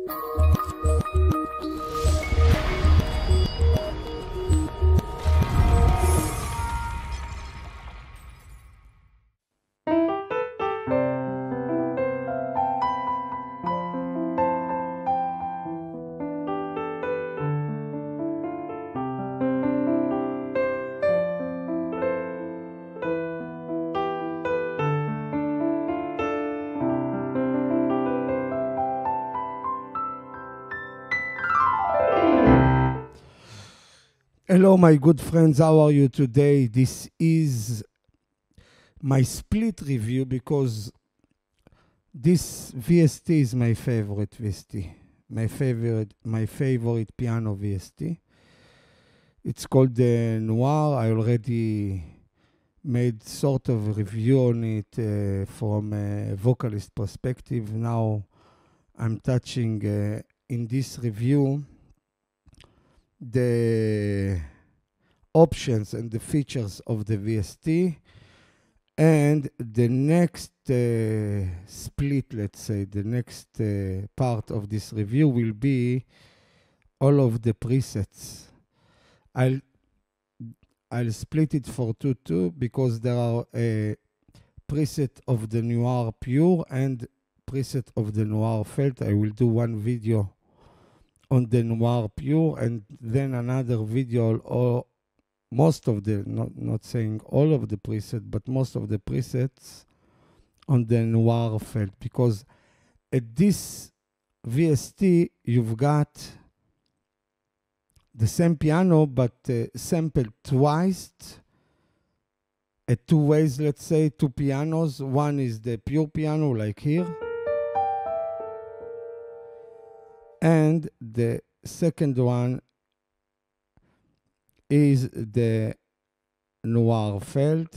Hello, my good friends. How are you today? This is my split review because this VST is my favorite VST, my favorite piano VST. It's called the Noir. I already made sort of review on it from a vocalist perspective. Now I'm touching in this review the options and the features of the VST, and the next split, let's say, the next part of this review will be all of the presets. I'll split it for two because there are a preset of the Noir Pure and preset of the Noir Felt. I will do one video on the Noir Pure, and then another video, or most of the, not saying all of the presets, but most of the presets on the Noir Felt, because at this VST you've got the same piano but sampled twice, at two ways, let's say, two pianos. One is the pure piano, like here, and the second one is the Noir Felt.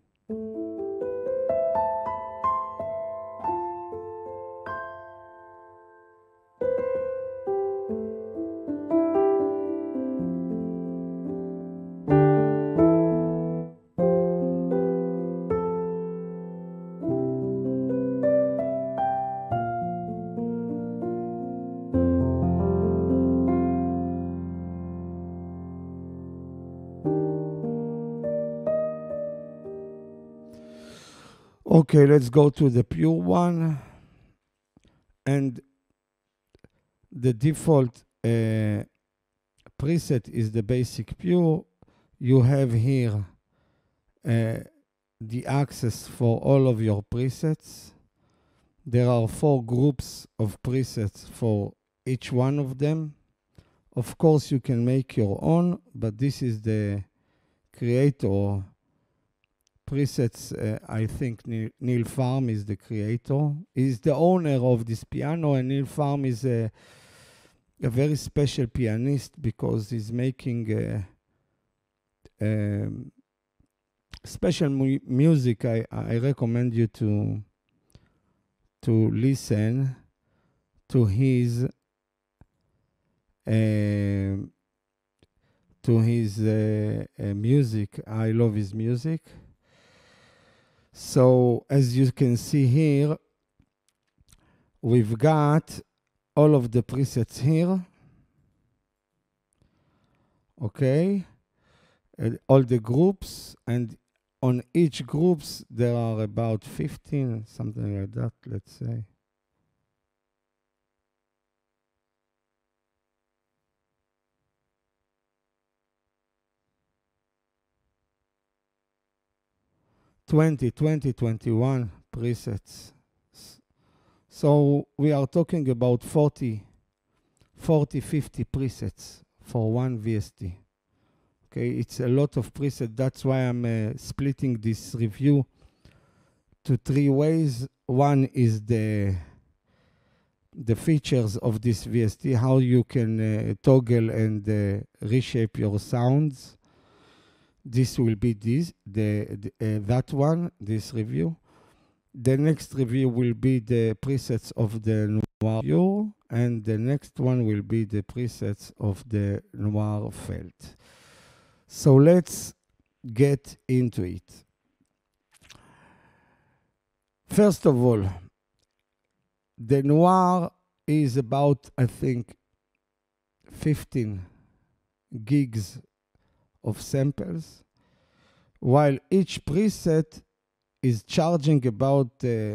Okay, let's go to the pure one. And the default preset is the basic pure. You have here the access for all of your presets. There are 4 groups of presets for each one of them. Of course, you can make your own, but this is the creator presets. I think Neil Farm is the creator. He's the owner of this piano, and Neil Farm is a very special pianist because he's making special music. I recommend you to listen to his music. I love his music. So as you can see here, we've got all of the presets here. Okay, all the groups, and on each groups there are about 15, something like that, let's say. Twenty, 21 presets. So we are talking about 40, 50 presets for one VST. Okay, it's a lot of presets. That's why I'm splitting this review to 3 ways. One is the features of this VST, how you can toggle and reshape your sounds. This will be that one, this review. The next review will be the presets of the Noir Pure, and the next one will be the presets of the Noir Felt. So let's get into it. First of all, the Noir is about, I think, 15 gigs of samples, while each preset is charging about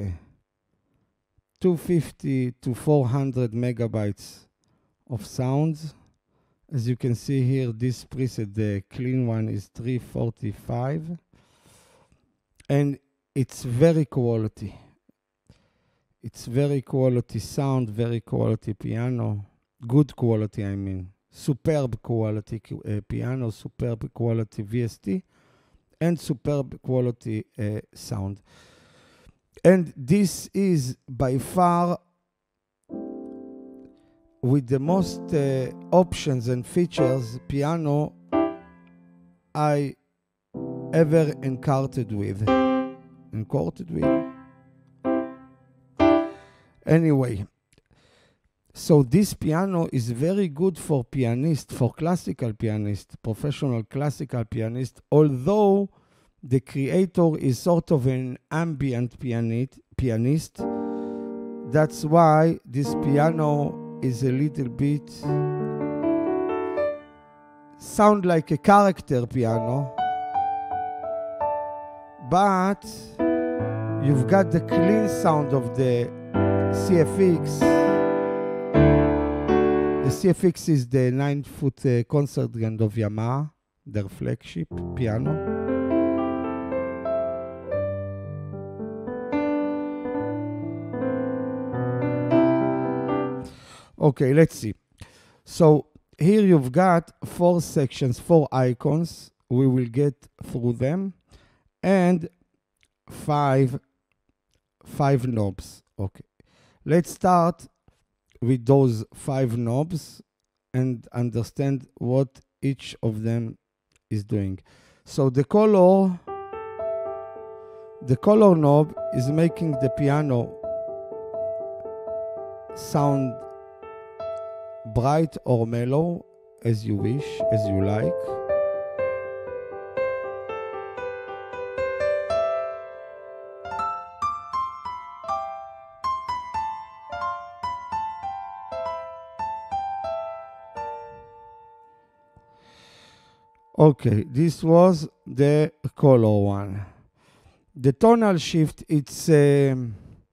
250 to 400 megabytes of sounds. As you can see here, this preset, the clean one, is 345. And it's very quality. It's very quality sound, very quality piano. Good quality, I mean. Superb quality piano, superb quality VST, and superb quality sound. And this is by far with the most options and features piano I ever encountered with. Anyway, so this piano is very good for pianists, for classical pianists, professional classical pianists, although the creator is sort of an ambient pianist. That's why this piano is a little bit sound like a character piano, but you've got the clean sound of the CFX. The CFX is the 9-foot concert grand of Yamaha, their flagship piano. Okay, let's see. So here you've got 4 sections, 4 icons. We will get through them. And 5 knobs. Okay. Let's start with those 5 knobs and understand what each of them is doing. So the color knob is making the piano sound bright or mellow, as you wish, as you like. Okay, this was the color one. The tonal shift, it's the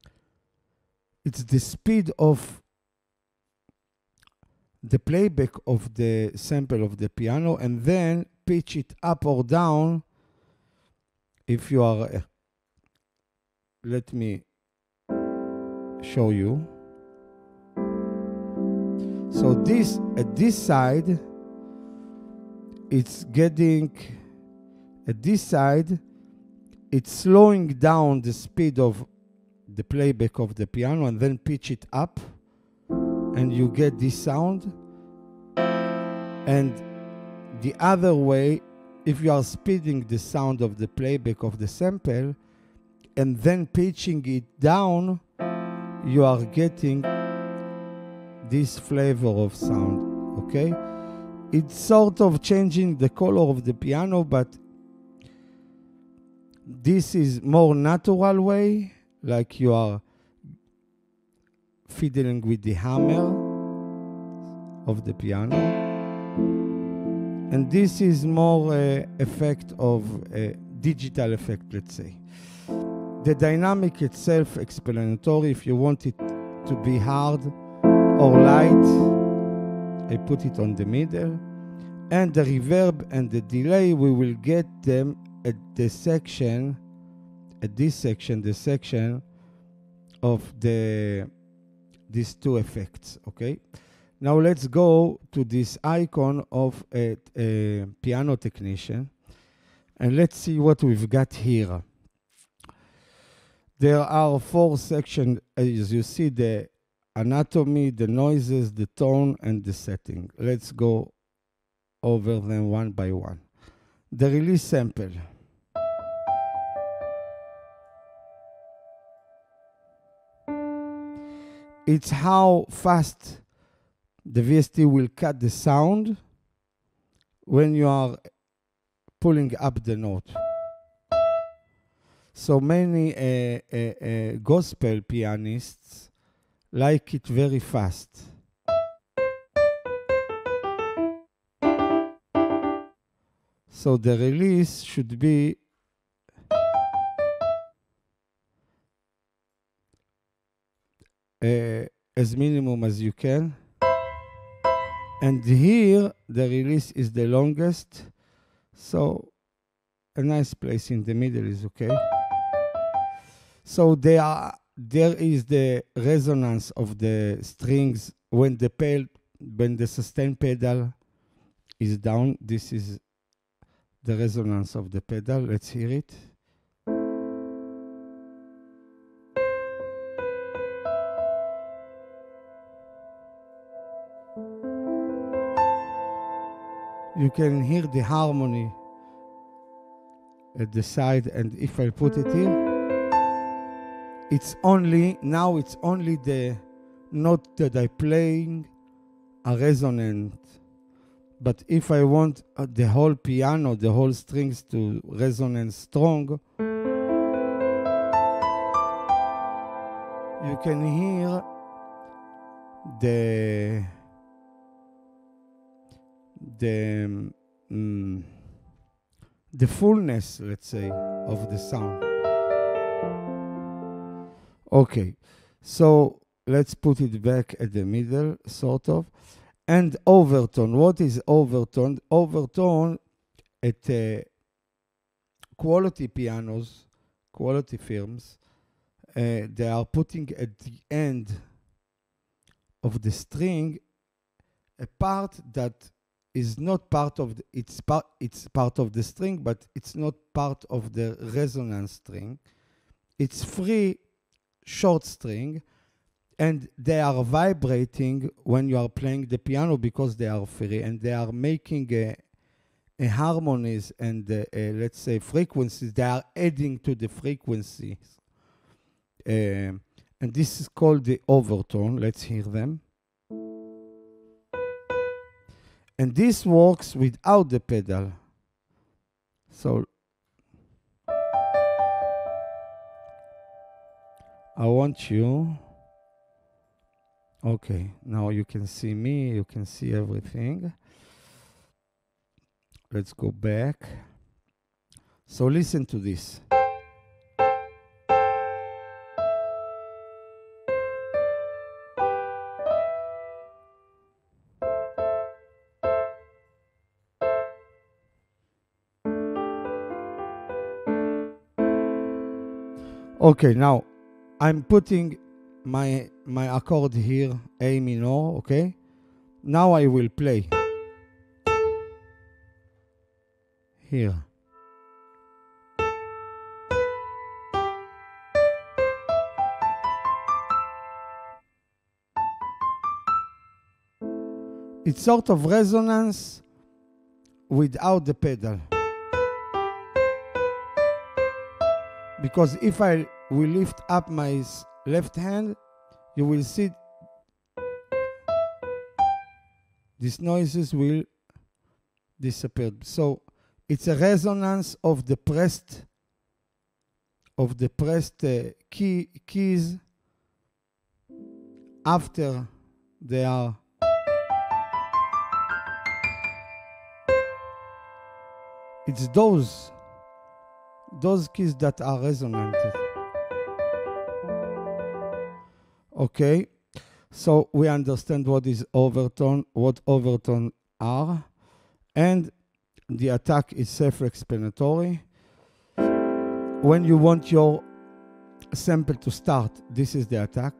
speed of the playback of the sample of the piano, and then pitch it up or down if you are... let me show you. So this, at this side, it's getting, at this side, it's slowing down the speed of the playback of the piano and then pitch it up, and you get this sound. And the other way, if you are speeding the sound of the playback of the sample and then pitching it down, you are getting this flavor of sound, okay? It's sort of changing the color of the piano, but this is more natural way, like you are fiddling with the hammer of the piano. And this is more effect of digital effect, let's say. The dynamic itself, explanatory. If you want it to be hard or light, I put it on the middle. And the reverb and the delay, we will get them at the section, at this section, the section of these 2 effects, okay? Now let's go to this icon of a piano technician, and let's see what we've got here. There are 4 sections, as you see, the anatomy, the noises, the tone, and the setting. Let's go over them one by one. The release sample. It's how fast the VST will cut the sound when you are pulling up the note. So many gospel pianists like it very fast. So the release should be as minimum as you can. And here the release is the longest. So a nice place in the middle is okay. So there is the resonance of the strings when the sustain pedal is down. This is the resonance of the pedal. Let's hear it. You can hear the harmony at the side, and if I put it here, it's only the note that I playing are resonant. But if I want the whole piano, the whole strings to resonate strong, you can hear the fullness, let's say, of the sound. Okay, so let's put it back at the middle, sort of. And overtone. What is overtone? Overtone at quality pianos, quality firms, they are putting at the end of the string a part that is not part of the, it's part of the string, but it's not part of the resonance string. It's free short string, and they are vibrating when you are playing the piano because they are free, and they are making a harmonies and let's say frequencies. They are adding to the frequencies, and this is called the overtone. Let's hear them. And this works without the pedal. So I want you. Okay, now you can see me, you can see everything. Let's go back. So listen to this. Okay, now I'm putting my accord here, A minor, okay? Now I will play here. It's sort of resonance without the pedal. Because if I will lift up my left hand, you will see these noises will disappear. So it's a resonance of the pressed keys after they are it's those keys that are resonant. Okay, so we understand what is overtone, what overtone are, and the attack is self-explanatory. When you want your sample to start, this is the attack.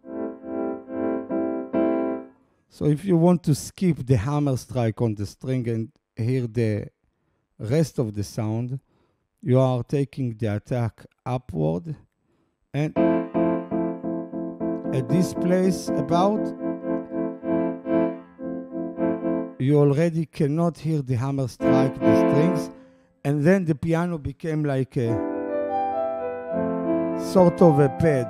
So if you want to skip the hammer strike on the string and hear the rest of the sound, you are taking the attack upward, and at this place about, you already cannot hear the hammer strike the strings, and then the piano became like a sort of a pad.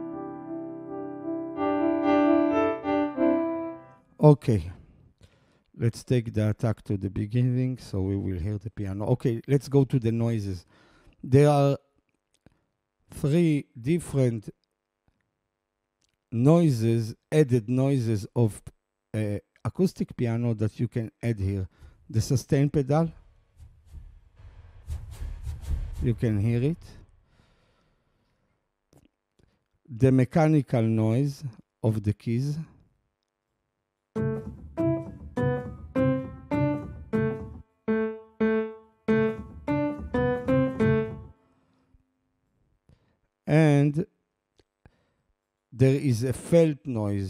Okay, Let's take the attack to the beginning so we will hear the piano. Okay, let's go to the noises. There are 3 different noises, added noises of acoustic piano that you can add here. The sustain pedal, you can hear it. The mechanical noise of the keys. And there is a felt noise.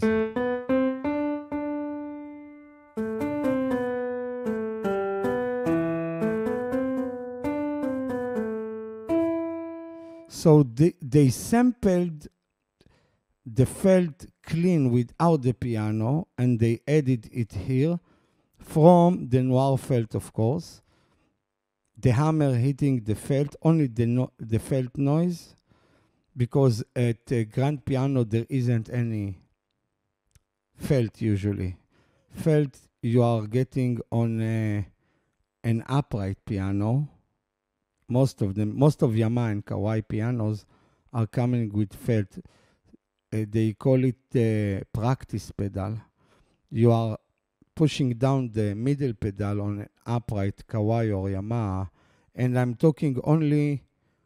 So they sampled the felt clean without the piano, and they added it here from the noir felt, of course. The hammer hitting the felt, only the felt noise, because at grand piano there isn't any felt usually. Felt you are getting on an upright piano. Most of Yamaha and Kawai pianos are coming with felt. They call it practice pedal. You are pushing down the middle pedal on an upright Kawai or Yamaha, and I'm talking only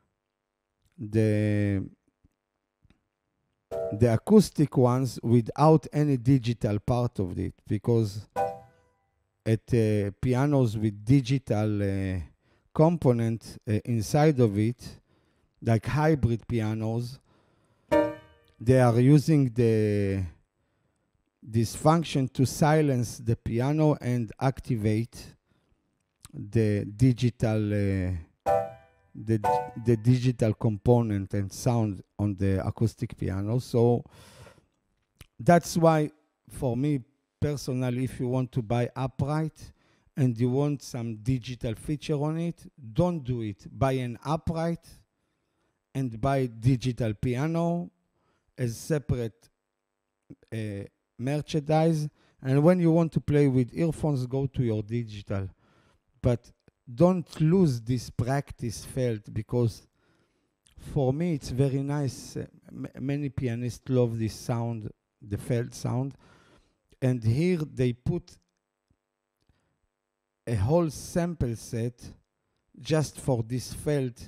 the acoustic ones without any digital part of it, because at pianos with digital component inside of it, like hybrid pianos, they are using this function to silence the piano and activate the digital the digital component and sound on the acoustic piano. So that's why, for me personally, if you want to buy upright and you want some digital feature on it, don't do it. Buy an upright and buy digital piano as separate merchandise. And when you want to play with earphones, go to your digital. But don't lose this practice felt, because for me it's very nice. Many pianists love this sound, the felt sound. And here they put a whole sample set just for this felt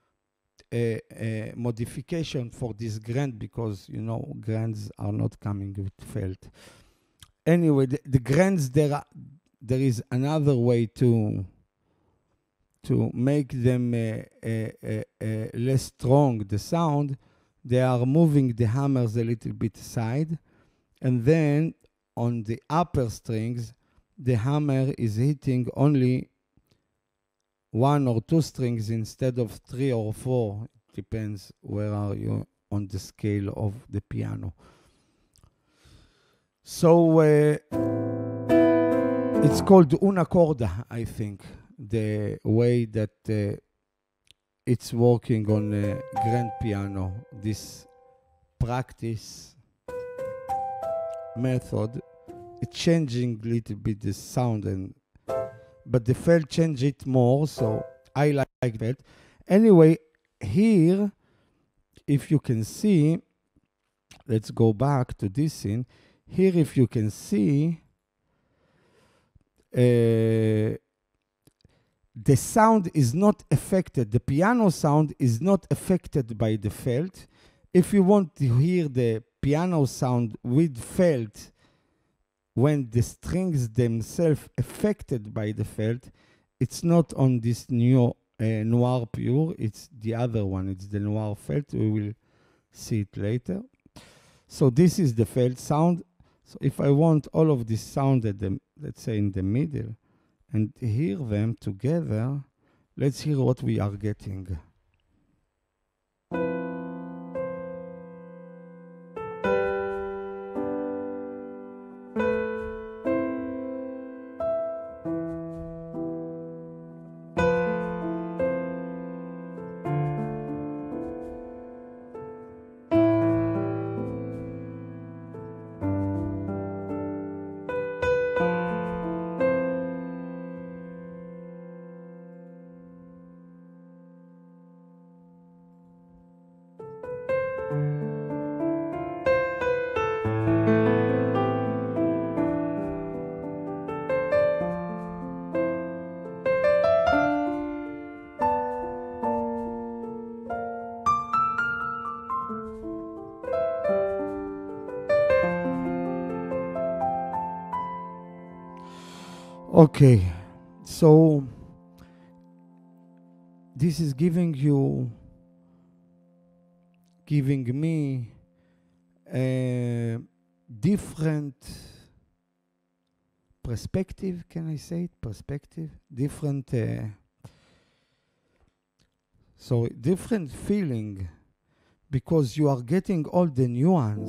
modification for this grand, because grands are not coming with felt. Anyway, the grands, there is another way to make them less strong, the sound. They are moving the hammers a little bit aside, and then on the upper strings, the hammer is hitting only 1 or 2 strings instead of 3 or 4. It depends where are you on the scale of the piano. So it's called una corda, I think, the way that it's working on a grand piano. This practice method, it's changing a little bit the sound, but the felt change it more, so I like that. Anyway, here, if you can see, let's go back to this scene. Here, if you can see, the sound is not affected. The piano sound is not affected by the felt. If you want to hear the piano sound with felt, when the strings themselves affected by the felt, it's not on this new noir pure, it's the other one, it's the noir felt. We will see it later. So this is the felt sound. So if I want all of this sound at the, let's say, in the middle, and hear them together, let's hear what we are getting. Okay, so this is giving me a different perspective, can I say it? Perspective? Different, so different feeling, because you are getting all the nuance.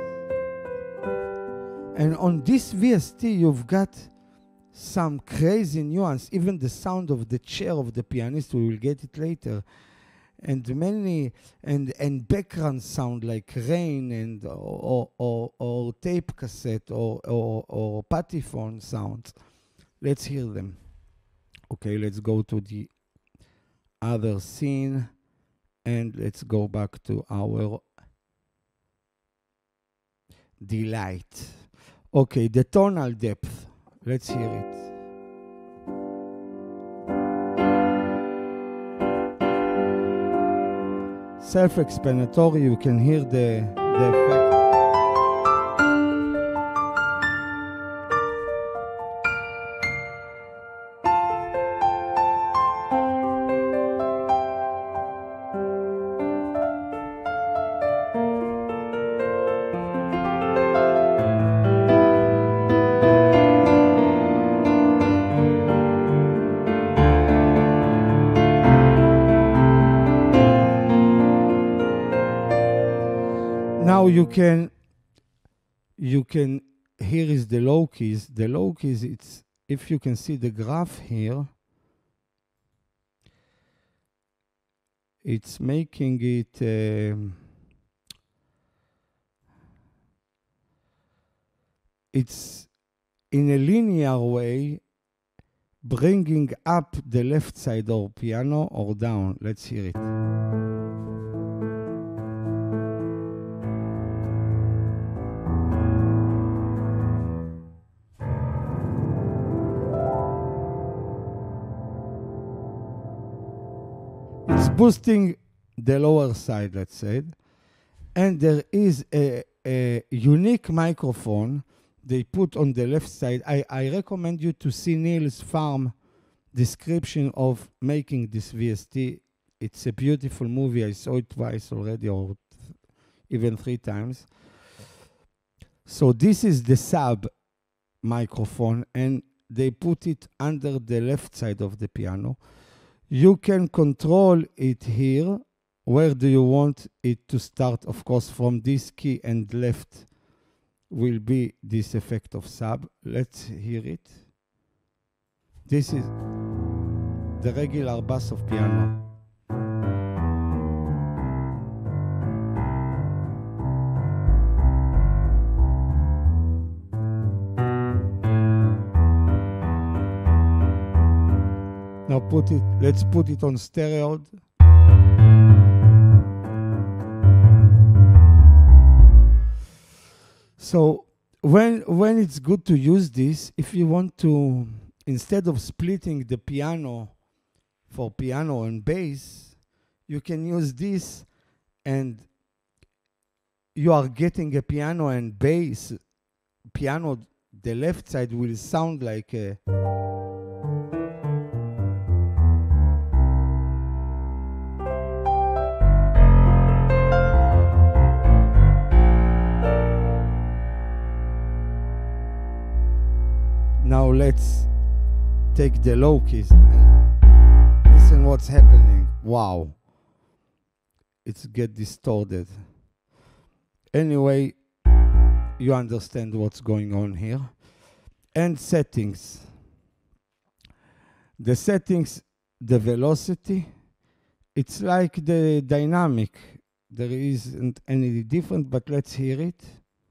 And on this VST, you've got some crazy nuance, even the sound of the chair of the pianist, we will get it later, and many and background sound like rain and or tape cassette or patephone sounds. Let's hear them. Okay, let's go to the other scene and let's go back to our delight. Okay, the tonal depth. Let's hear it. Self-explanatory, you can hear the effect. Now you can here is the low keys. The low keys, it's, if you can see the graph here, it's making it it's in a linear way bringing up the left side or piano or down. Let's hear it. It's boosting the lower side, let's say. And there is a unique microphone they put on the left side. I recommend you to see Neil's farm description of making this VST. It's a beautiful movie. I saw it twice already, or even 3 times. So this is the sub microphone, and they put it under the left side of the piano. You can control it here. Where do you want it to start? Of course, from this key and left will be this effect of sub. Let's hear it. This is the regular bass of piano. Now let's put it on stereo. So when it's good to use this, if you want to, instead of splitting the piano for piano and bass, you can use this and you are getting a piano and bass. Piano, the left side will sound like a... Now let's take the low keys and listen what's happening. Wow. It's get distorted. Anyway, you understand what's going on here. And settings. The settings, the velocity, it's like the dynamic. There isn't any different, but let's hear it.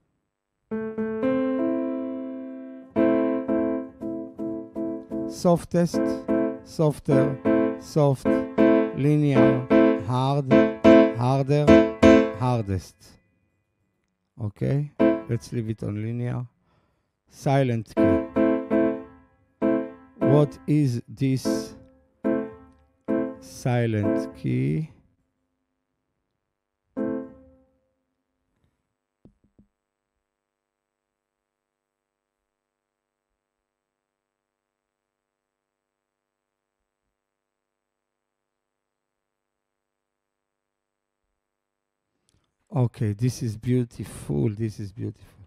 Softest, softer, soft, linear, hard, harder, hardest. Okay, let's leave it on linear. Silent key. What is this silent key? Okay, this is beautiful. This is beautiful.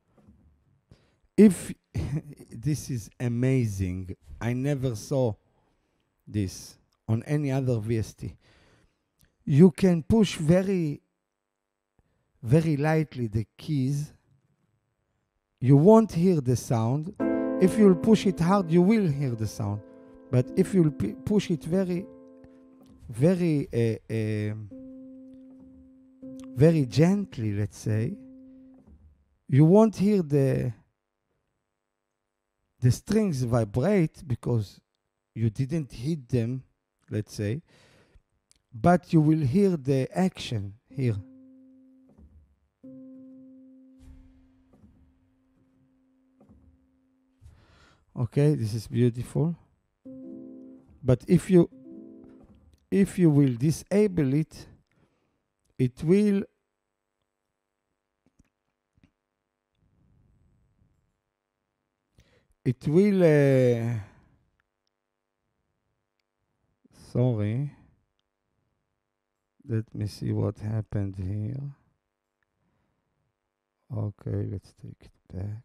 If this is amazing, I never saw this on any other VST. You can push very, very lightly the keys. You won't hear the sound. If you'll push it hard, you will hear the sound. But if you'll push it very, very, very gently, let's say, you won't hear the strings vibrate because you didn't hit them, let's say, but you will hear the action here. Okay, this is beautiful. But if you will disable it, it will sorry, let me see what happened here. Okay, let's take it back.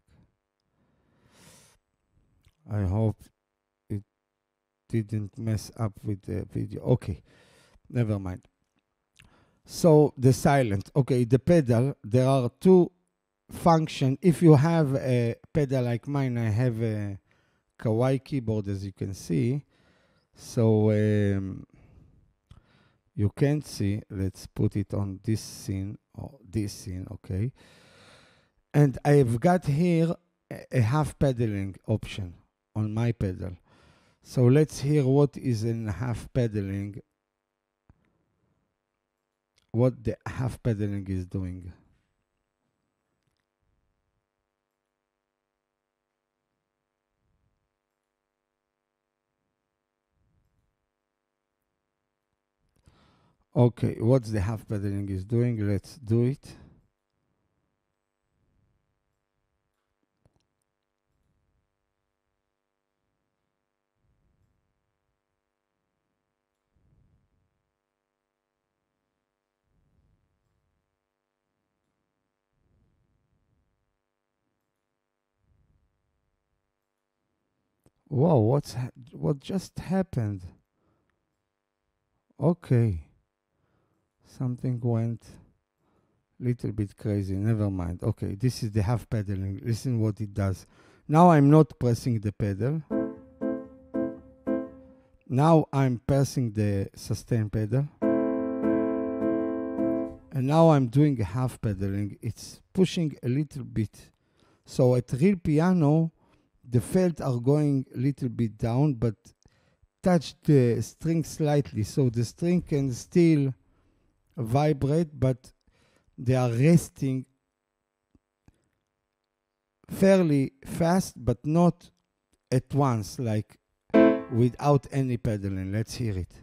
I hope it didn't mess up with the video. Okay, never mind. So the silent. Okay, the pedal, there are two functions. If you have a pedal like mine, I have a Kawaii keyboard, as you can see. So you can't see. Let's put it on this scene, or this scene, okay. And I've got here a half pedaling option on my pedal. So let's hear what is in half pedaling, what the half pedaling is doing. Okay, what the half pedaling is doing, let's do it. Wow, what just happened? Okay, something went little bit crazy. Never mind. Okay, this is the half pedaling. Listen what it does. Now I'm not pressing the pedal. Now I'm pressing the sustain pedal. And now I'm doing a half pedaling. It's pushing a little bit. So at real piano, the felt are going a little bit down, but touch the string slightly. So the string can still vibrate, but they are resting fairly fast, but not at once, like without any pedaling. Let's hear it.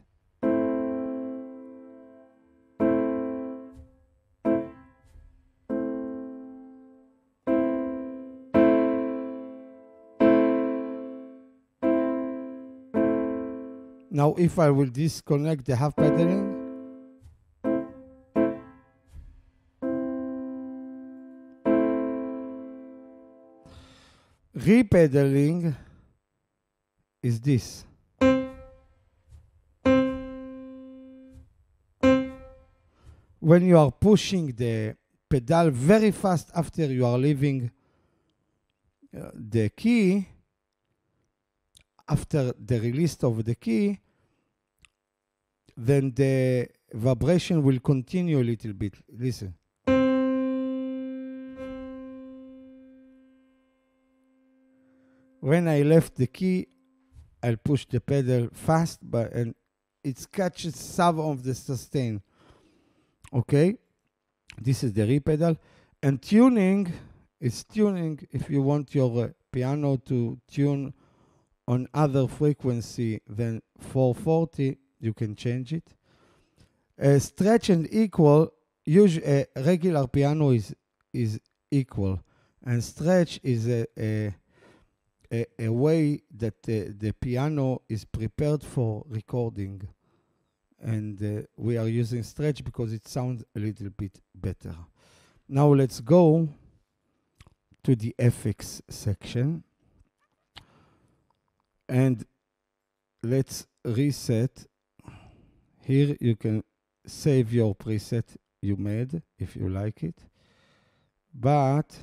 Now, if I will disconnect the half pedaling, repedaling is this. When you are pushing the pedal very fast after you are leaving the key, after the release of the key, then the vibration will continue a little bit. Listen. When I left the key, I'll push the pedal fast, and it catches some of the sustain. Okay, this is the re-pedal. And tuning is tuning. If you want your piano to tune on other frequency than 440, you can change it. Stretch and equal, usually a regular piano is equal, and stretch is a way that the piano is prepared for recording. and we are using stretch because it sounds a little bit better. Now let's go to the FX section and let's reset. Here you can save your preset you made if you like it, but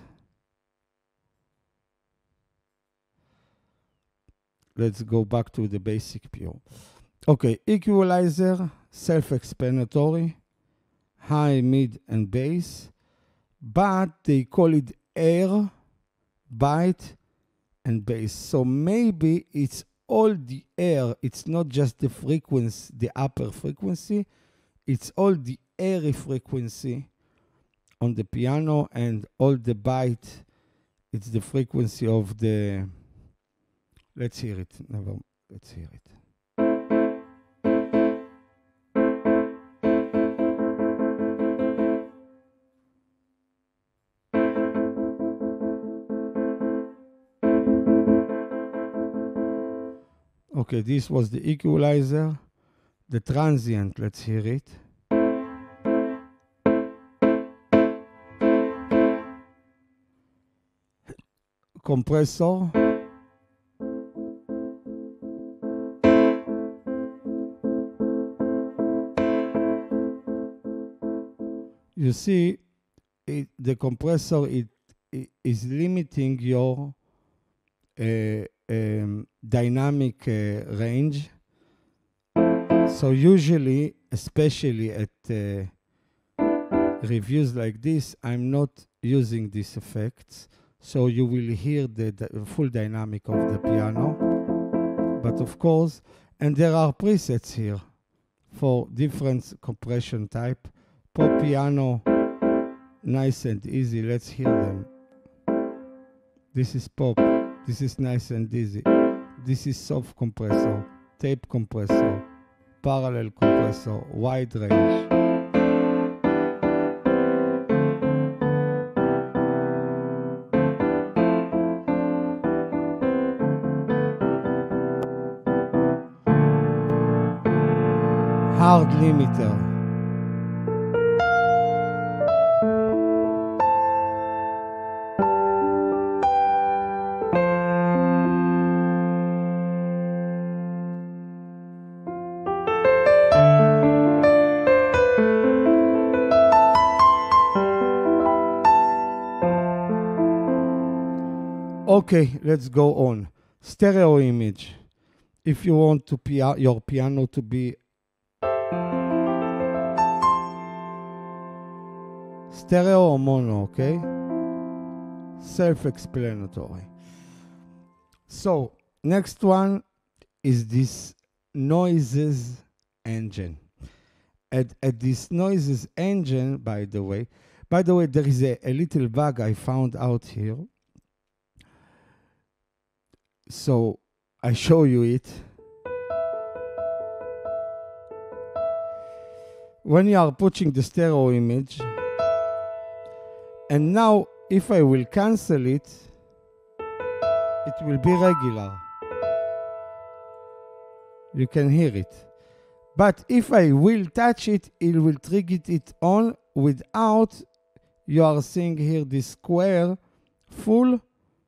let's go back to the basic view. Okay, equalizer, self-explanatory, high, mid, and bass, but they call it air, bite, and bass. So maybe it's all the air. It's not just the frequency, the upper frequency. It's all the airy frequency on the piano, and all the bite, it's the frequency of the... Let's hear it. Let's hear it. Okay, this was the equalizer. The transient, let's hear it. Compressor. You see, the compressor is limiting your dynamic range. So usually, especially at reviews like this, I'm not using these effects. So you will hear the full dynamic of the piano. But of course, and there are presets here for different compression type. Pop piano, nice and easy. Let's hear them. This is pop. This is nice and easy. This is soft compressor, tape compressor, parallel compressor, wide range. Hard limiter. Okay, let's go on. Stereo image. If you want to your piano to be stereo or mono, okay? Self-explanatory. So, next one is this noises engine. At this noises engine, by the way, there is a little bug I found out here. So I show you it. When you are pushing the stereo image, and now if I will cancel it, it will be regular. You can hear it. But if I will touch it, it will trigger it on without, you are seeing here this square full,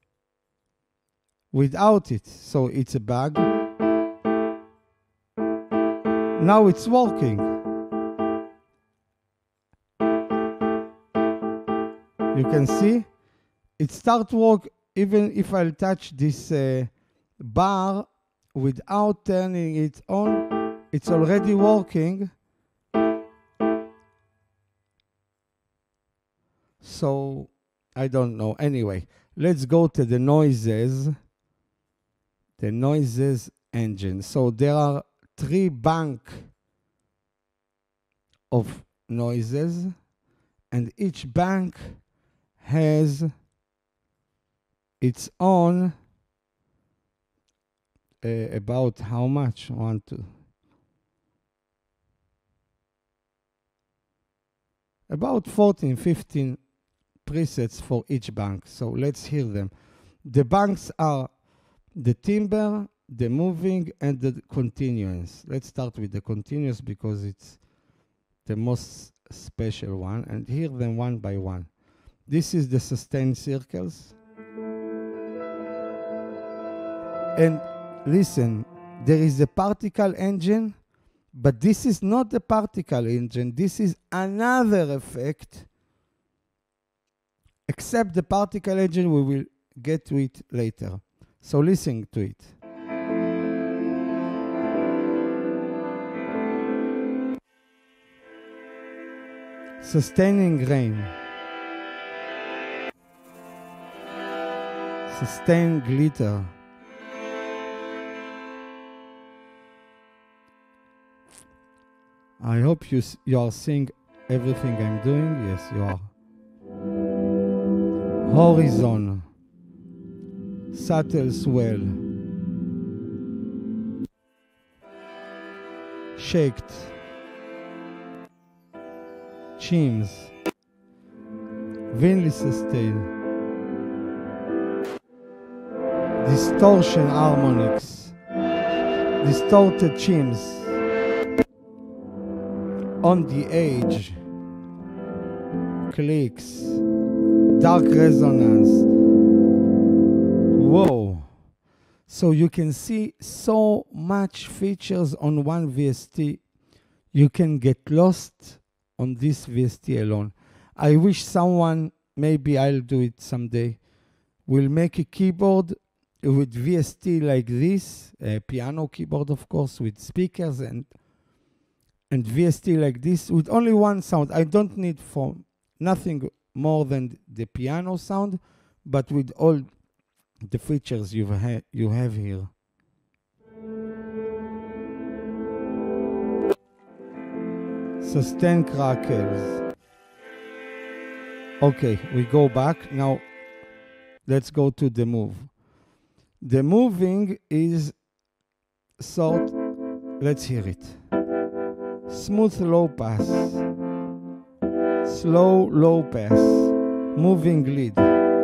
without it. So it's a bug. Now it's working. You can see it start work even if I'll touch this bar without turning it on. It's already working. So I don't know. Anyway, let's go to the noises. The noises engine. So there are 3 banks of noises, and each bank has its own about how much? About 14, 15 presets for each bank. So let's hear them. The banks are the timbre, the moving and the continuous. Let's start with the continuous because it's the most special one, and hear them one by one. This is the sustained circles. And listen, there is a particle engine, but this is not the particle engine. This is another effect. Except the particle engine, we will get to it later. So listen to it. Sustaining rain. Sustained glitter. I hope you are seeing everything I'm doing. Yes, you are. Horizon. Subtle swell. Shaked. Chimes. Winley sustain. Distortion harmonics. Distorted chimes. On the edge. Clicks. Dark resonance. Whoa. So you can see so much features on one VST. You can get lost on this VST alone. I wish someone, maybe I'll do it someday, will make a keyboard with VST like this, a piano keyboard of course, with speakers and VST like this, with only one sound. I don't need for nothing more than the piano sound, but with all the features you have here. Sustain crackles. Okay, we go back. Now, let's go to the move. The moving is sort, let's hear it. Smooth low pass. Slow low pass. Moving lead.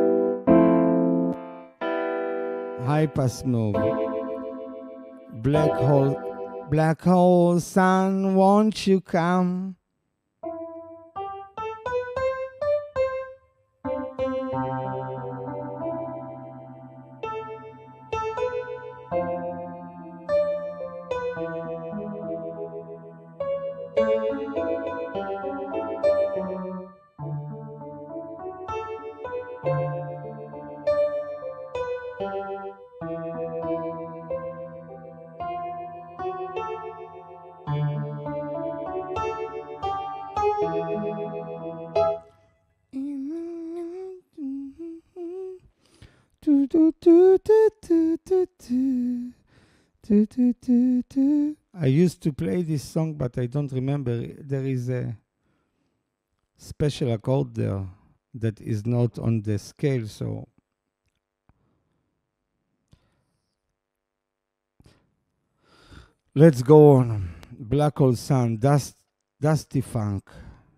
High pass move. Black hole sun, won't you come? I used to play this song, but I don't remember. There is a special chord there that is not on the scale, so let's go on. Black Hole Sun, Dusty Funk.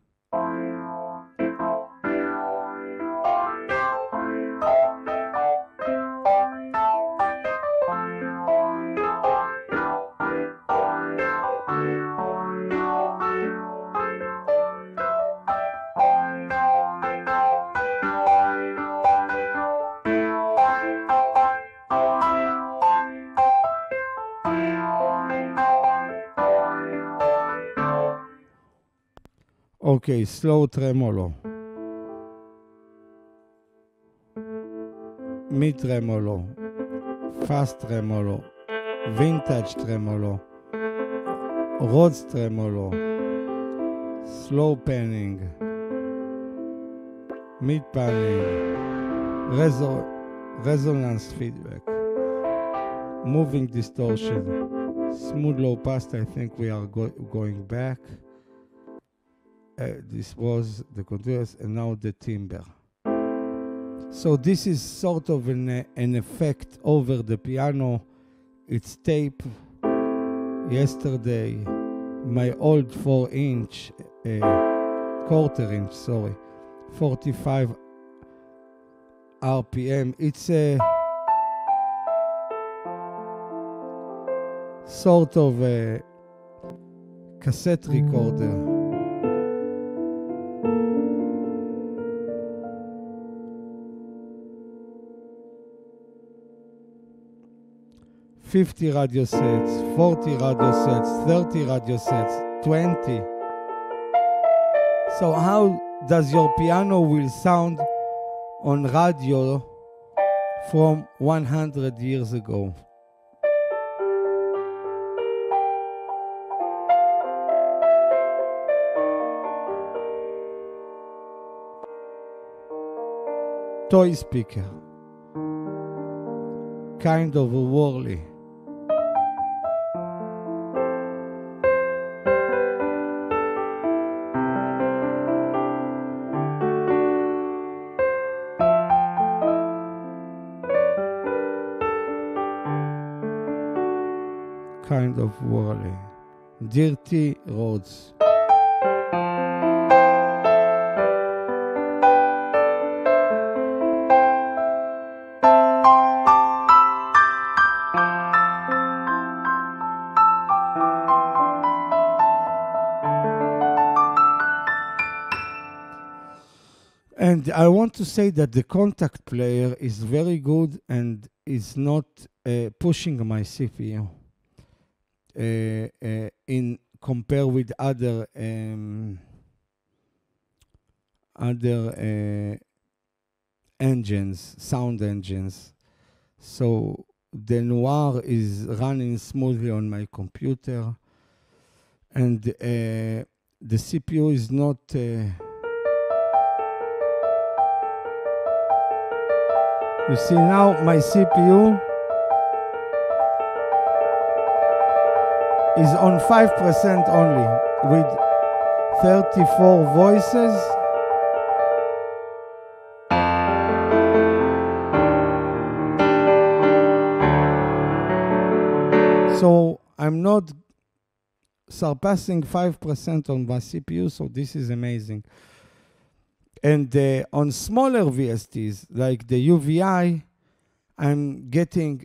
Okay, slow tremolo. Mid tremolo. Fast tremolo. Vintage tremolo. Rhodes tremolo. Slow panning. Mid panning. Resonance feedback. Moving distortion. Smooth low pass, I think we are going back. This was the continuous and now the timbre. So this is sort of an effect over the piano. It's tape. Yesterday, my old 4-inch, quarter-inch, sorry, 45 RPM. It's a sort of a cassette recorder. $50 radio sets, $40 radio sets, $30 radio sets, $20. So how does your piano will sound on radio from 100 years ago? Toy speaker, kind of a whirly. Kind of whirly. Dirty roads. And I want to say that the contact player is very good and is not pushing my CPU in compare with other engines, sound engines. So the Noir is running smoothly on my computer, and the CPU is not you see now my CPU is on 5% only with 34 voices. So I'm not surpassing 5% on my CPU, so this is amazing. And on smaller VSTs, like the UVI, I'm getting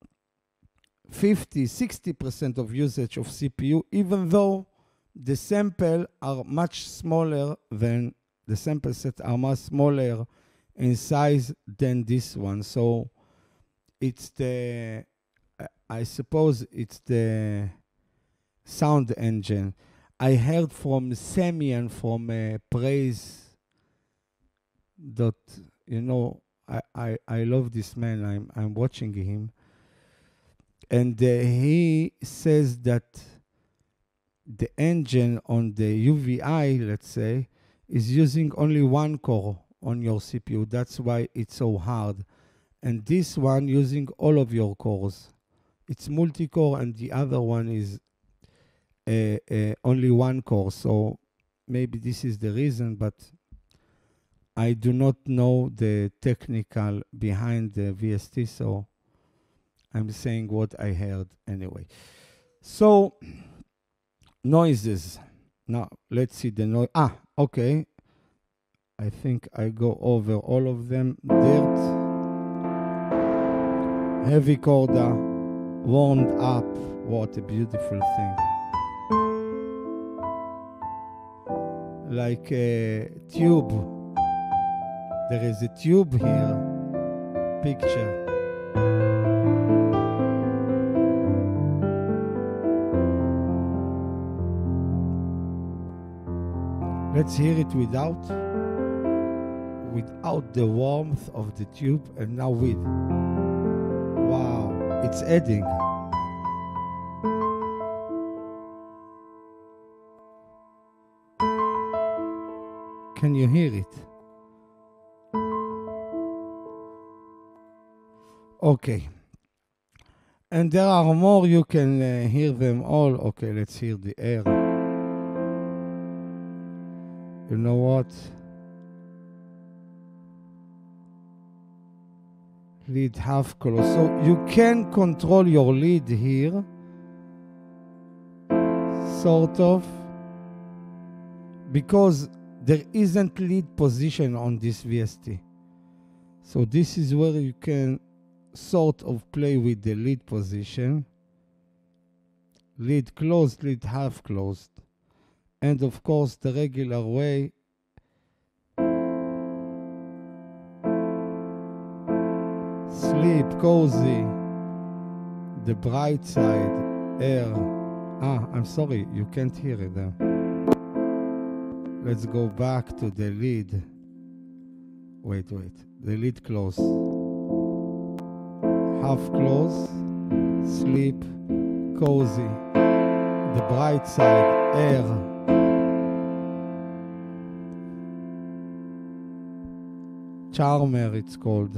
50-60% of usage of CPU, even though the sample are much smaller than the sample set are much smaller in size than this one. So it's the I suppose it's the sound engine. I heard from Sammy and from Praise that, you know, I love this man. I'm watching him. And he says that the engine on the UVI, let's say, is using only one core on your CPU. That's why it's so hard. And this one using all of your cores. It's multi-core, and the other one is only one core. So maybe this is the reason, but I do not know the technical behind the VST, so I'm saying what I heard anyway. So, noises. Now, let's see the noise. Ah, okay. I think I go over all of them. Dirt. Heavy corda. Warmed up. What a beautiful thing. Like a tube. There is a tube here. Picture. Let's hear it without the warmth of the tube, and now with. Wow, it's adding. Can you hear it? Okay. And there are more, you can hear them all. Okay, let's hear the air. You know what? Lead half color. So you can control your lead here. Sort of. Because there isn't lead position on this VST. So this is where you can sort of play with the lead position. Lead closed, lead half closed. And of course, the regular way. Sleep, cozy. The bright side, air. I'm sorry, you can't hear it there. Let's go back to the lead. Wait. The lead close. Half close. Sleep, cozy. The bright side, air. Charmer, it's called.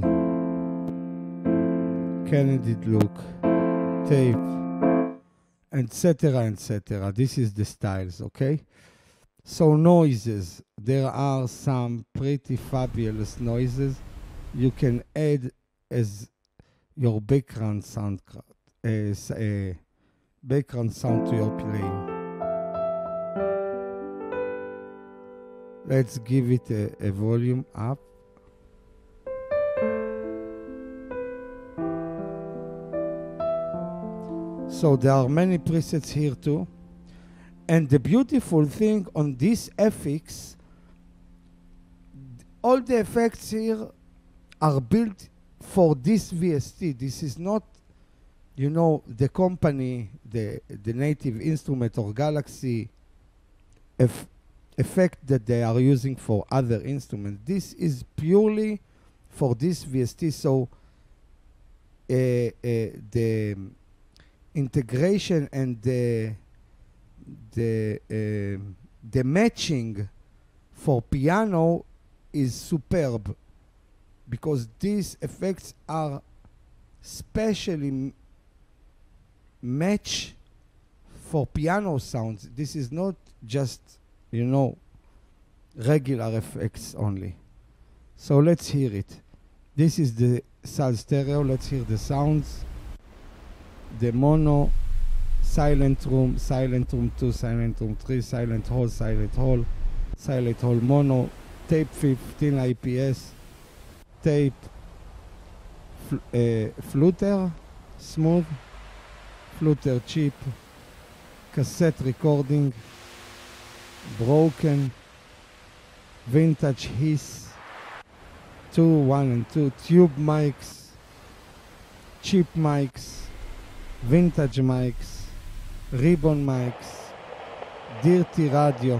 Candid look. Tape. Etc. etc. This is the styles, okay? So noises. There are some pretty fabulous noises you can add as your background sound, background sound to your playing. Let's give it a volume up. So there are many presets here too. And the beautiful thing on this FX, all the effects here are built for this VST. This is not, you know, the company, the native instrument or Galaxy effect that they are using for other instruments. This is purely for this VST. So the integration and the matching for piano is superb, because these effects are specially match for piano sounds. This is not just, you know, regular effects only. So let's hear it. This is the SAL stereo. Let's hear the sounds. The mono, silent room 2, silent room 3, silent hall, mono, tape 15 IPS, tape, flutter, smooth, flutter cheap, cassette recording, broken, vintage hiss, 2, 1 and 2, tube mics, cheap mics, vintage mics, ribbon mics, dirty radio.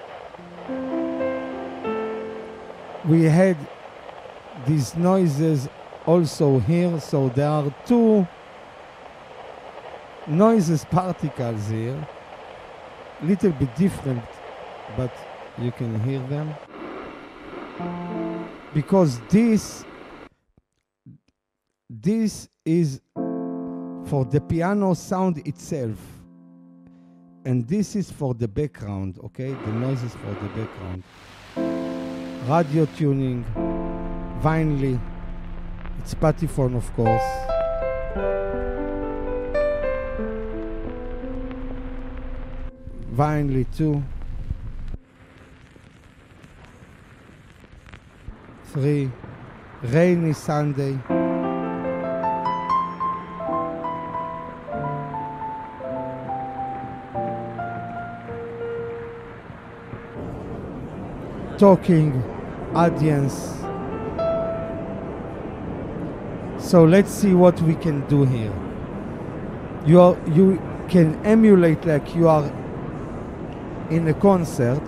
We had these noises also here, so there are 2 noises particles here, little bit different, but you can hear them, because this is for the piano sound itself, and this is for the background, okay? The noises for the background. Radio tuning, vinylly, it's Patephone, of course. Vinylly too. 3, rainy Sunday. Talking, audience. So let's see what we can do here. You can emulate like you are in a concert.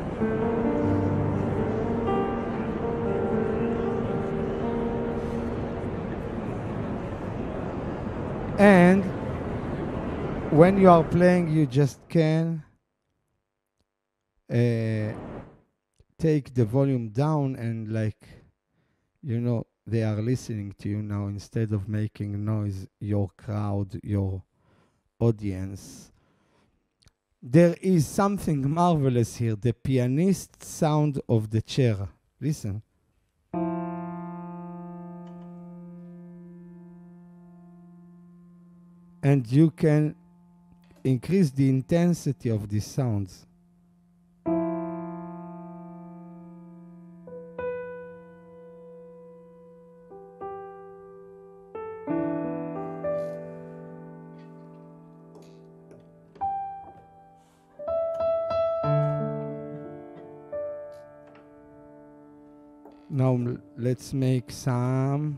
And when you are playing, you just can take the volume down, and like, you know, they are listening to you now instead of making noise, your crowd, your audience. There is something marvelous here, the pianist sound of the chair. Listen. And you can increase the intensity of these sounds. Now let's make some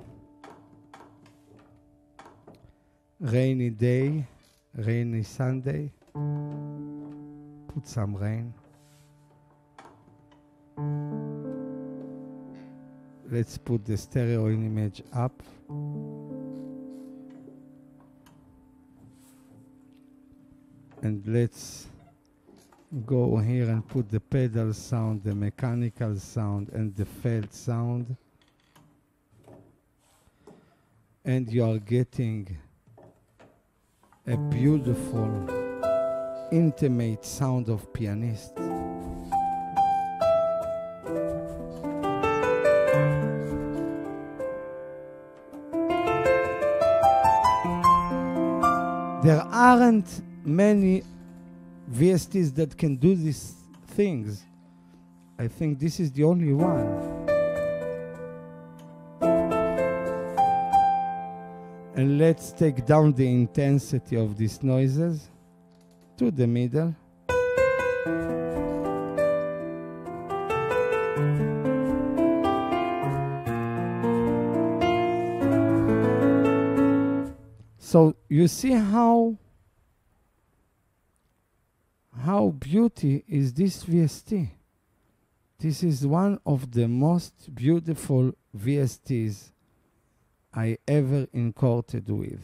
rainy day, rainy Sunday. Put some rain. Let's put the stereo image up. And let's go here and put the pedal sound, the mechanical sound, and the felt sound. And you are getting a beautiful, intimate sound of pianist. There aren't many VSTs that can do these things. I think this is the only one. And let's take down the intensity of these noises to the middle. So you see how beauty is this VST. This is one of the most beautiful VSTs I ever encountered with.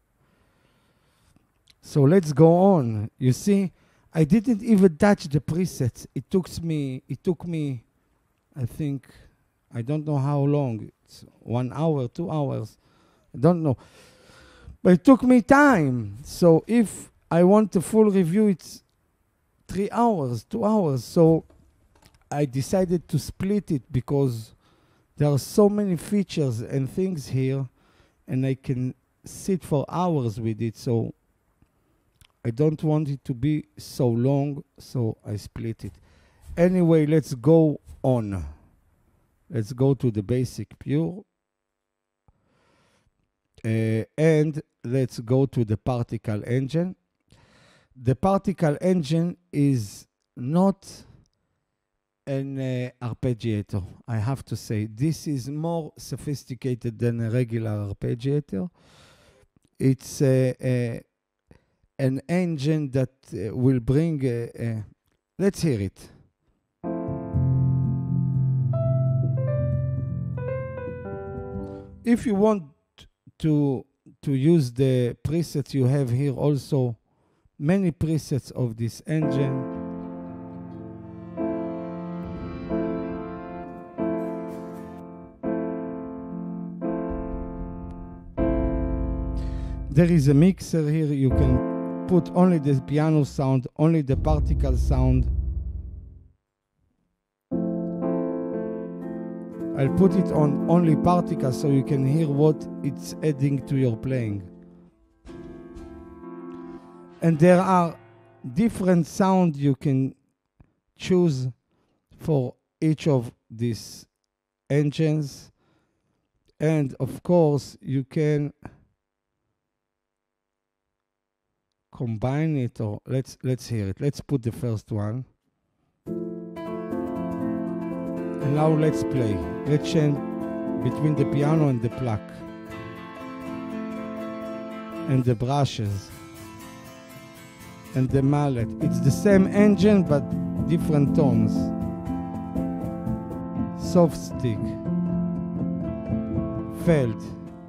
So let's go on. You see, I didn't even touch the presets. It took me, I think, I don't know how long. It's 1 hour, 2 hours. I don't know. But it took me time. So if I want a full review, it's 3 hours, 2 hours. So I decided to split it because there are so many features and things here, and I can sit for hours with it. So I don't want it to be so long, so I split it. Anyway, let's go on. Let's go to the basic pure. And let's go to the particle engine. The particle engine is not an arpeggiator, I have to say. This is more sophisticated than a regular arpeggiator. It's an engine that will bring, let's hear it. If you want to use the presets, you have here also many presets of this engine. There is a mixer here. You can put only the piano sound, only the particle sound. I'll put it on only particles so you can hear what it's adding to your playing. And there are different sounds you can choose for each of these engines. And of course, you can combine it, or let's hear it. Let's put the first one. And now let's play. Let's change between the piano and the pluck and the brushes and the mallet. It's the same engine but different tones. Soft stick, felt,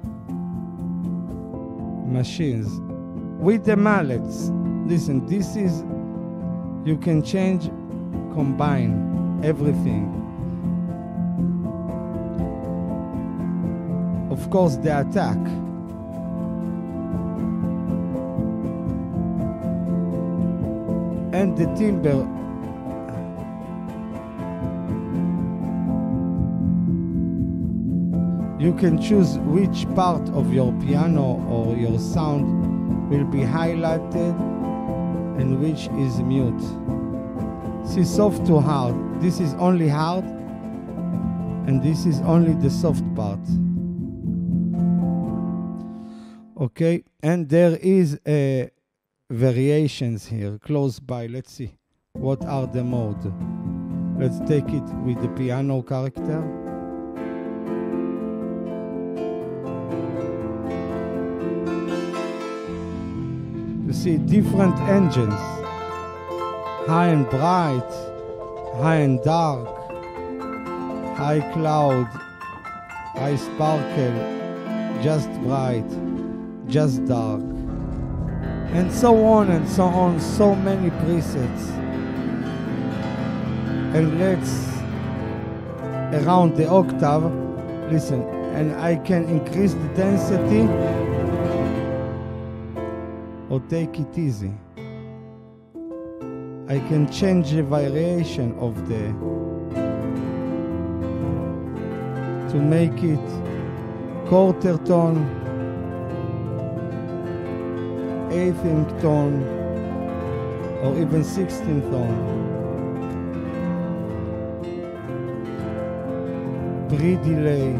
machines. With the mallets, listen, this is, you can change, combine everything. Of course, the attack. And the timbre. You can choose which part of your piano or your sound will be highlighted and which is mute. See, soft to hard. This is only hard and this is only the soft part. Okay, and there is variations here close by. Let's see what are the modes. Let's take it with the piano character. see different engines, high and bright, high and dark, high cloud, high sparkle, just bright, just dark, and so on and so on, so many presets. And let's, around the octave, listen, and I can increase the density or take it easy. I can change the variation of the, to make it quarter tone, eighth tone, or even 16th tone. Pre-delay.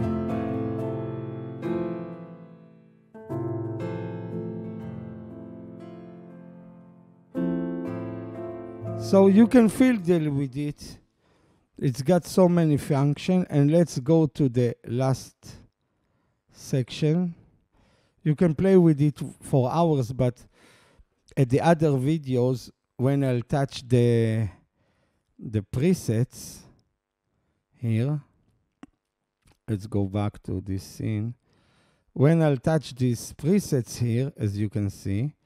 So you can fiddle with it. It's got so many functions. And let's go to the last section. You can play with it for hours, but at the other videos, when I'll touch the presets here, let's go back to this scene. When I'll touch these presets here, as you can see,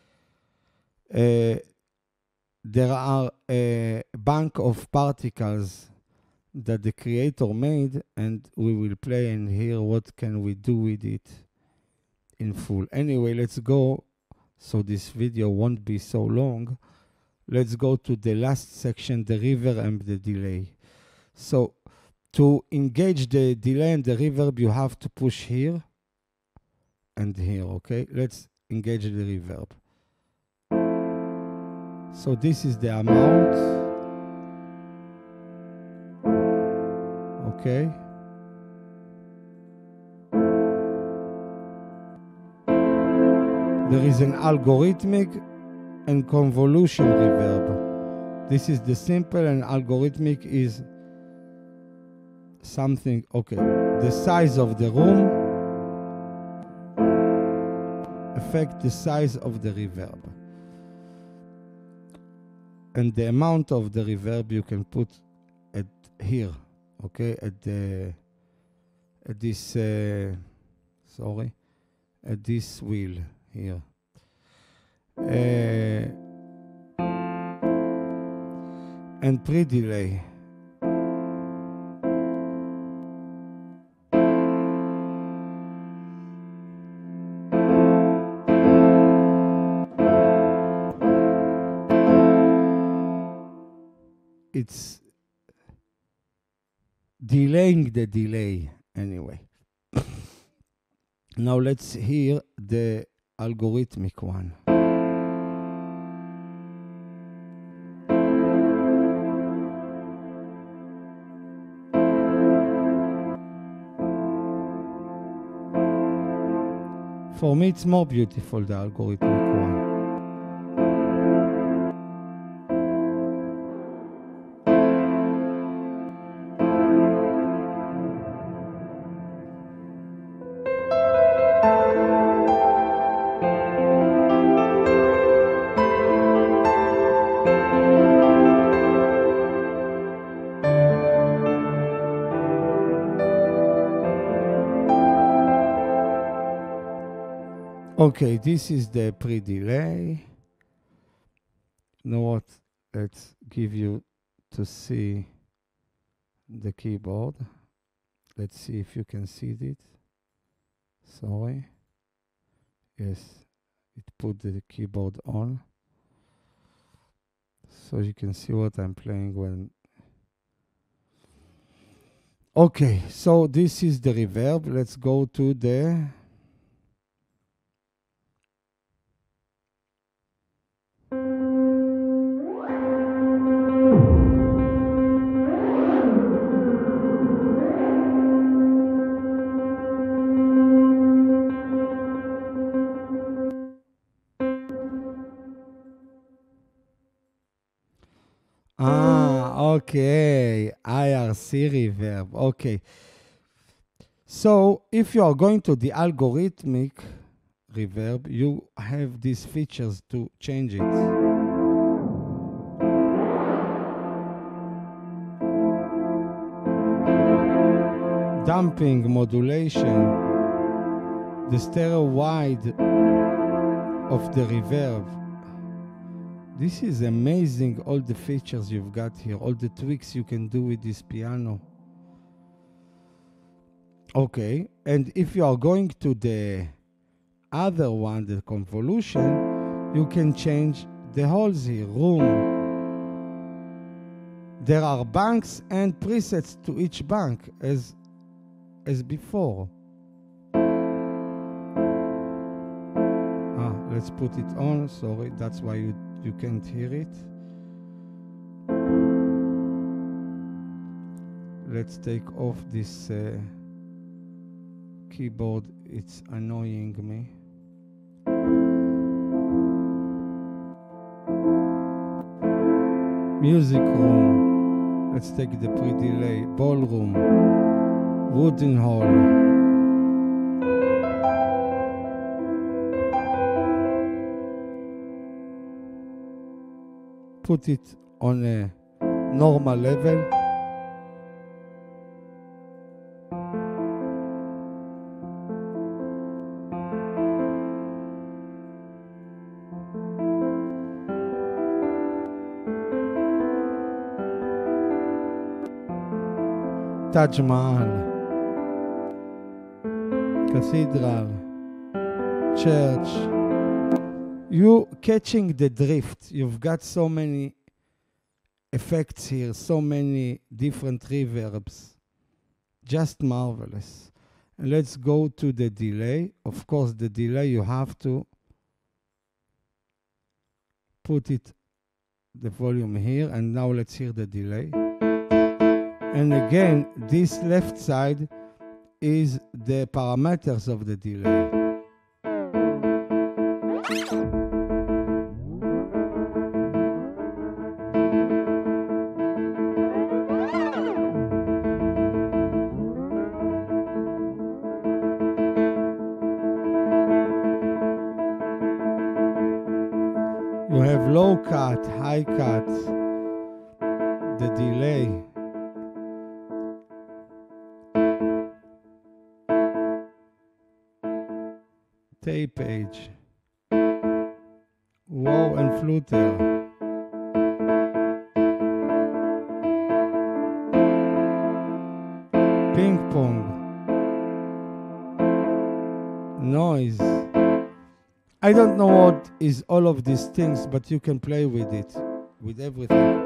there are a bank of particles that the creator made, and we will play and hear what can we do with it in full. Anyway, let's go, so this video won't be so long. Let's go to the last section, the reverb and the delay. So to engage the delay and the reverb, you have to push here and here, okay? Let's engage the reverb. So this is the amount, okay? There is an algorithmic and convolution reverb. This is the simple, and algorithmic is something, okay. The size of the room affects the size of the reverb. And the amount of the reverb you can put at here, okay, at this at this wheel here. And pre-delay. It's delaying the delay anyway. Now let's hear the algorithmic one. For me, it's more beautiful, the algorithmic one. Okay, this is the pre-delay. You know what? Let's give you to see the keyboard. Let's see if you can see it. Sorry. Yes, it put the keyboard on. So you can see what I'm playing when. Okay, so this is the reverb. Let's go to the okay, IRC reverb. Okay. So if you are going to the algorithmic reverb, you have these features to change it. Damping, modulation, the stereo wide of the reverb. This is amazing, all the features you've got here, all the tricks you can do with this piano. Okay, and if you are going to the other one, the convolution, you can change the holes here, room. There are banks and presets to each bank as before. Let's put it on. Sorry, that's why you can't hear it. Let's take off this keyboard. It's annoying me. Music room. Let's take the pre-delay. Ballroom. Wooden hall. Put it on a normal level. Taj Mahal, cathedral, church. You catching the drift. You've got so many effects here, so many different reverbs. Just marvelous. And let's go to the delay. Of course, the delay, you have to put it, the volume here. And now let's hear the delay. And again, this left side is the parameters of the delay. You have low cut, high cut, the delay. Tape page, wow and fluter, ping pong, noise. I don't know what is all of these things, but you can play with it, with everything.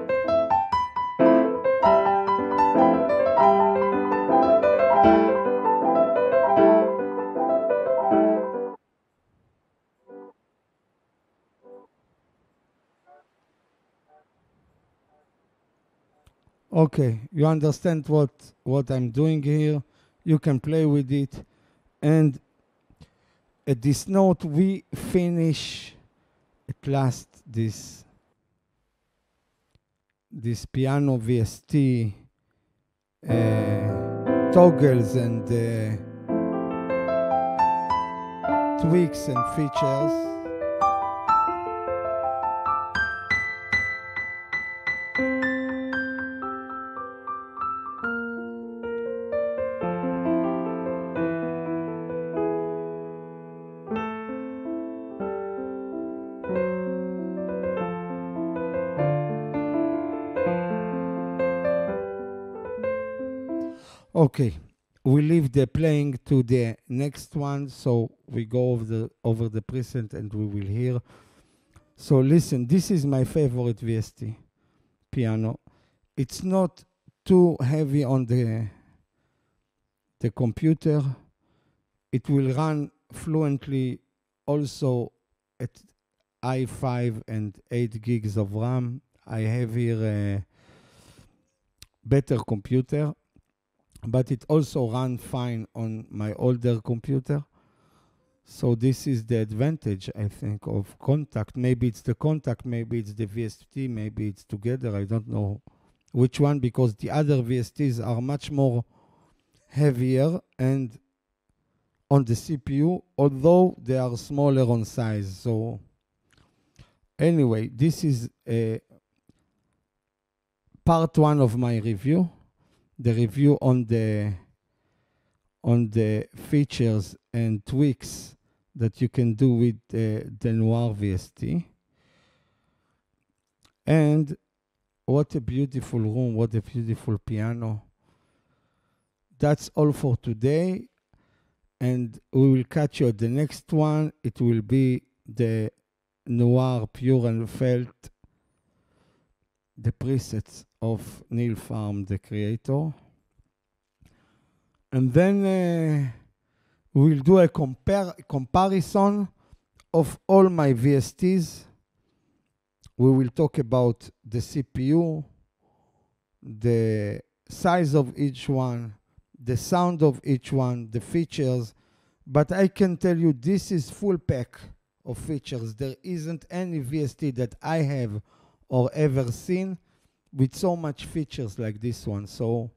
Okay, you understand what I'm doing here. You can play with it. And at this note, we finish at last this piano VST toggles and tweaks and features. Okay, we leave the playing to the next one, so we go over the preset and we will hear. So listen, this is my favorite VST piano. It's not too heavy on the computer. It will run fluently also at i5 and 8 gigs of RAM. I have here a better computer, but it also runs fine on my older computer. So this is the advantage, I think, of Contact. Maybe it's the Contact, maybe it's the VST, maybe it's together. I don't know which one, because the other VSTs are much more heavier and on the CPU, although they are smaller on size. So anyway, this is part one of my review, the review on the features and tweaks that you can do with the Noire VST. And what a beautiful room, what a beautiful piano. That's all for today, and we will catch you at the next one. It will be the Noire Pure and Felt, the presets of Neil Farm, the creator. And then we'll do a comparison of all my VSTs. We will talk about the CPU, the size of each one, the sound of each one, the features. But I can tell you this is full pack of features. There isn't any VST that I have or ever seen with so much features like this one. So,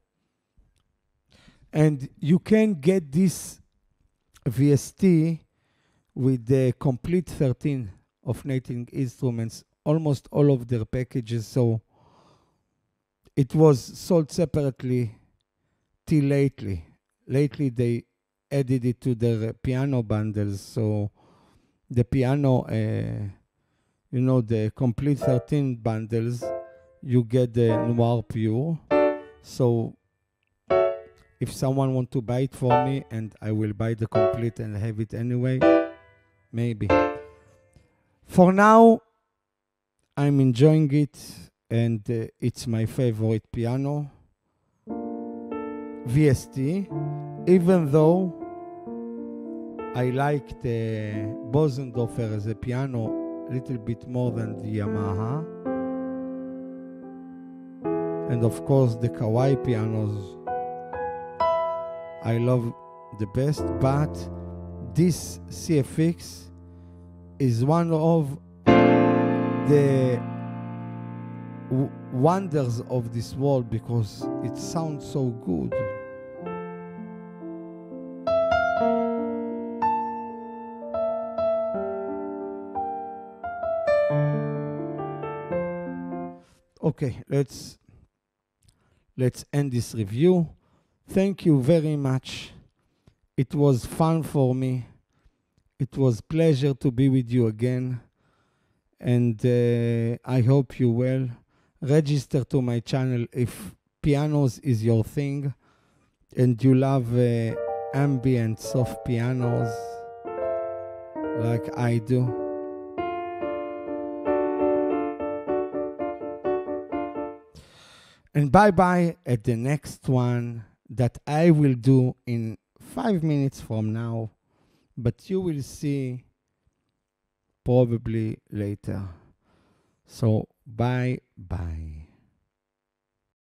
and you can get this VST with the complete 13 of Native Instruments, almost all of their packages. So it was sold separately till lately. Lately they added it to their piano bundles. So the piano, you know, the complete 13 bundles, you get the Noire Pure. So if someone wants to buy it for me, and I will buy the complete and have it anyway, maybe. For now, I'm enjoying it, and it's my favorite piano, VST, even though I like the Bosendorfer as a piano a little bit more than the Yamaha. And of course the Kawai pianos I love the best, but this CFX is one of the wonders of this world because it sounds so good. Okay, let's end this review. Thank you very much. It was fun for me. It was pleasure to be with you again. And I hope you well. Register to my channel if pianos is your thing and you love ambient soft pianos like I do. And bye-bye at the next one that I will do in 5 minutes from now, but you will see probably later. So bye-bye.